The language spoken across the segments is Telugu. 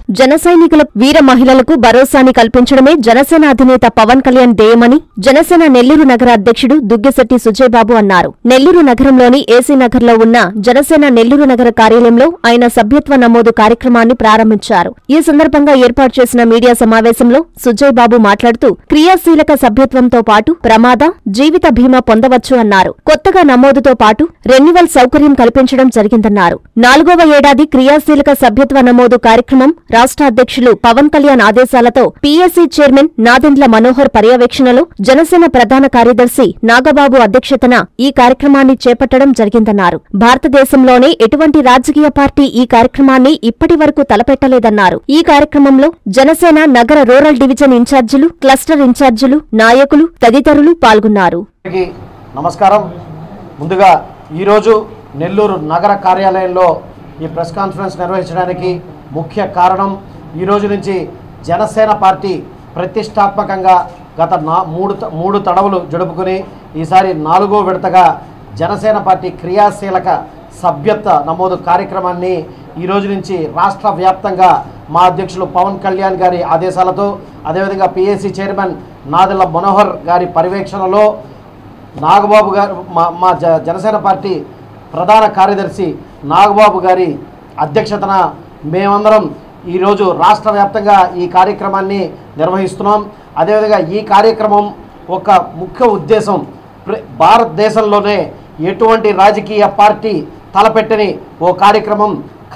జన సైనికుల వీర మహిళలకు భరోసాని కల్పించడమే జనసేన అధినేత పవన్ కళ్యాణ్ ధ్యేయమని జనసేన నెల్లూరు నగర అధ్యక్షుడు దుగ్గశెట్టి సుజయబాబు అన్నారు. నెల్లూరు నగరంలోని ఏసీ నగర్లో ఉన్న జనసేన నెల్లూరు నగర కార్యాలయంలో ఆయన సభ్యత్వ నమోదు కార్యక్రమాన్ని ప్రారంభించారు. ఈ సందర్భంగా ఏర్పాటు చేసిన మీడియా సమావేశంలో సుజయబాబు మాట్లాడుతూ క్రియాశీలక సభ్యత్వంతో పాటు ప్రమాద, జీవిత బీమా పొందవచ్చు అన్నారు. కొత్తగా నమోదుతో పాటు రెన్యువల్ సౌకర్యం కల్పించడం జరిగిందన్నారు. 4వ ఏడాది క్రియాశీలక సభ్యత్వ నమోదు కార్యక్రమం రాష్ట్ర అధ్యక్షులు పవన్ కళ్యాణ్ ఆదేశాలతో పీఎస్సీ చైర్మన్ నాదెండ్ల మనోహర్ పర్యవేక్షణలో జనసేన ప్రధాన కార్యదర్శి నాగబాబు అధ్యక్షతన ఈ కార్యక్రమాన్ని చేపట్టడం జరిగిందన్నారు. భారతదేశంలోనే ఎటువంటి రాజకీయ పార్టీ ఈ కార్యక్రమాన్ని ఇప్పటి వరకు తలపెట్టలేదన్నారు. ఈ కార్యక్రమంలో జనసేన నగర రూరల్ డివిజన్ ఇన్ఛార్జీలు, క్లస్టర్ ఇన్ఛార్జీలు, నాయకులు తదితరులు పాల్గొన్నారు. నమస్కారం. ముందుగా ఈరోజు నెల్లూరు నగర కార్యాలయంలో ఈ ప్రెస్ కాన్ఫరెన్స్ నిర్వహించడానికి ముఖ్య కారణం, ఈరోజు నుంచి జనసేన పార్టీ ప్రతిష్టాత్మకంగా గత మూడు తడవలు జరుపుకుని ఈసారి 4వ విడతగా జనసేన పార్టీ క్రియాశీలక సభ్యత్వ నమోదు కార్యక్రమాన్ని ఈరోజు నుంచి రాష్ట్ర వ్యాప్తంగా మా అధ్యక్షులు పవన్ కళ్యాణ్ గారి ఆదేశాలతో, అదేవిధంగా పిఎస్సి చైర్మన్ నాదెండ్ల మనోహర్ గారి పర్యవేక్షణలో నాగబాబు గారు మా జనసేన పార్టీ ప్రధాన కార్యదర్శి నాగబాబు గారి అధ్యక్షతన మేమందరం ఈరోజు రాష్ట్ర వ్యాప్తంగా ఈ కార్యక్రమాన్ని నిర్వహిస్తున్నాం. అదేవిధంగా ఈ కార్యక్రమం ఒక ముఖ్య ఉద్దేశం, భారతదేశంలోనే ఎటువంటి రాజకీయ పార్టీ తలపెట్టని ఓ కార్యక్రమం,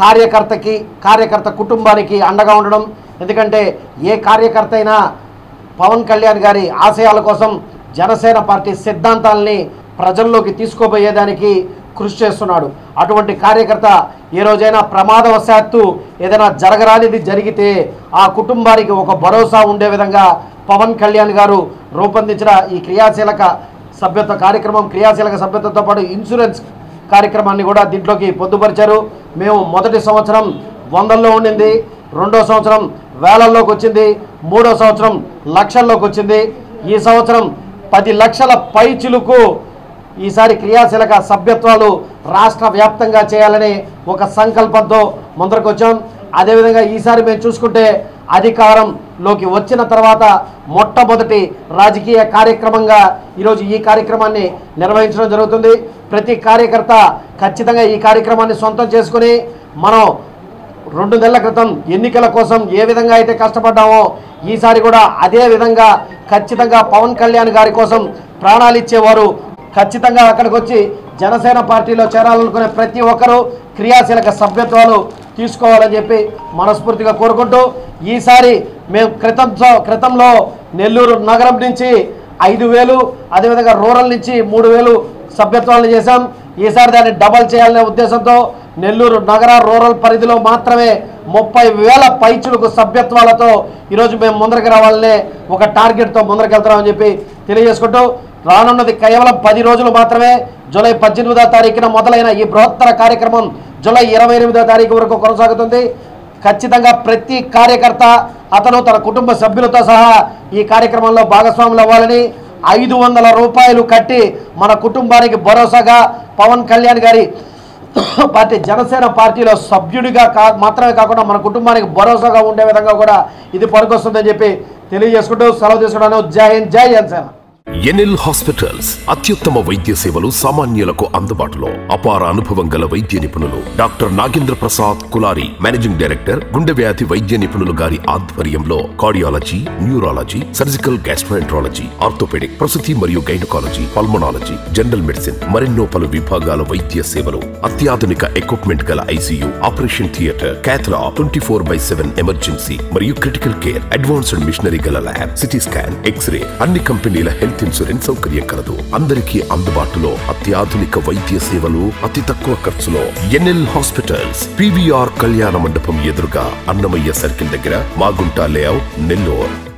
కార్యకర్త కుటుంబానికి అండగా ఉండడం. ఎందుకంటే ఏ కార్యకర్త అయినా పవన్ కళ్యాణ్ గారి ఆశయాల కోసం, జనసేన పార్టీ సిద్ధాంతాలని ప్రజల్లోకి తీసుకోబోయేదానికి కృషి చేస్తున్నాడు. అటువంటి కార్యకర్త ఏ రోజైనా ప్రమాదవశాత్తు ఏదైనా జరగరానిది జరిగితే ఆ కుటుంబానికి ఒక భరోసా ఉండే విధంగా పవన్ కళ్యాణ్ గారు రూపొందించిన ఈ క్రియాశీలక సభ్యత్వ కార్యక్రమం, క్రియాశీలక సభ్యత్వంతో పాటు ఇన్సూరెన్స్ కార్యక్రమాన్ని కూడా దీంట్లోకి పొందుపరిచారు. మేము మొదటి సంవత్సరం 100ల్లో ఉండింది, 2వ సంవత్సరం వేలల్లోకి వచ్చింది, 3వ సంవత్సరం లక్షల్లోకి వచ్చింది. ఈ సంవత్సరం 10 లక్షల పైచిలుకు ఈసారి క్రియాశీలక సభ్యత్వాలు రాష్ట్ర వ్యాప్తంగా చేయాలని ఒక సంకల్పంతో ముందరకు వచ్చాం. అదేవిధంగా ఈసారి మేము చూసుకుంటే అధికారంలోకి వచ్చిన తర్వాత మొట్టమొదటి రాజకీయ కార్యక్రమంగా ఈరోజు ఈ కార్యక్రమాన్ని నిర్వహించడం జరుగుతుంది. ప్రతి కార్యకర్త ఖచ్చితంగా ఈ కార్యక్రమాన్ని సొంతం చేసుకుని, మనం 2 నెలల క్రితం ఎన్నికల కోసం ఏ విధంగా అయితే కష్టపడ్డామో ఈసారి కూడా అదే విధంగా ఖచ్చితంగా పవన్ కళ్యాణ్ గారి కోసం ప్రాణాలు ఇచ్చేవారు ఖచ్చితంగా అక్కడికి వచ్చి జనసేన పార్టీలో చేరాలనుకునే ప్రతి ఒక్కరూ క్రియాశీలక సభ్యత్వాలు తీసుకోవాలని చెప్పి మనస్ఫూర్తిగా కోరుకుంటూ, ఈసారి మేము క్రితంలో నెల్లూరు నగరం నుంచి 5,000, అదేవిధంగా రూరల్ నుంచి 3,000 సభ్యత్వాలను చేశాం. ఈసారి దాన్ని డబల్ చేయాలనే ఉద్దేశంతో నెల్లూరు నగర రూరల్ పరిధిలో మాత్రమే 30,000 పైచులకు సభ్యత్వాలతో ఈరోజు మేము ముందరికి రావాలనే ఒక టార్గెట్తో ముందరకెళ్తున్నామని చెప్పి తెలియజేసుకుంటూ, రానున్నది కేవలం 10 రోజులు మాత్రమే. జూలై 18వ తారీఖున మొదలైన ఈ బృహత్తర కార్యక్రమం జూలై 28వ తారీఖు వరకు కొనసాగుతుంది. ఖచ్చితంగా ప్రతి కార్యకర్త అతను తన కుటుంబ సభ్యులతో సహా ఈ కార్యక్రమంలో భాగస్వాములు అవ్వాలని, 500 రూపాయలు కట్టి మన కుటుంబానికి భరోసాగా పవన్ కళ్యాణ్ గారి పార్టీ జనసేన పార్టీలో సభ్యుడిగా మాత్రమే కాకుండా మన కుటుంబానికి భరోసాగా ఉండే విధంగా కూడా ఇది పనికొస్తుందని చెప్పి తెలియజేసుకుంటూ సెలవు తీసుకుంటాను. జై హింద్, జై జనసేన. ఎన్ఎల్ హాస్పిటల్స్ అత్యుత్తమ వైద్య సేవలు సామాన్యులకు అందుబాటులో. అపార అనుభవం గల వైద్య నిపుణులు doctor Nagendra Prasad Kulari, managing director, గుండె వ్యాధి వైద్య నిపుణులు గారి ఆధ్వర్యంలో cardiology, neurology, surgical gastroenterology, orthopaedic, ప్రసూతి మరియు గైనకాలజీ, పల్మనాలజీ, జనరల్ మెడిసిన్ మరెన్నో పలు విభాగాల వైద్య సేవలు. అత్యాధునిక ఎక్విప్మెంట్ గల ICU, operation theatre, cath lab, 24/7 emergency మరియు క్రిటికల్ కేర్, అడ్వాన్స్డ్ మిషనరీ గల ల్యాబ్, సిటీ స్కాన్, ఎక్స్రే, అన్ని కంపెనీల హెల్త్ ఇన్సూరెన్స్ సౌకర్యం కలదు. అందరికీ అందుబాటులో అత్యాధునిక వైద్య సేవలు అతి తక్కువ ఖర్చులో. ఎన్ఎల్ హాస్పిటల్స్, పివిఆర్ కళ్యాణ మండపం ఎదురుగా, అన్నమయ్య సర్కిల్ దగ్గర, మాగుంట లేఅవుట్, నెల్లూరు.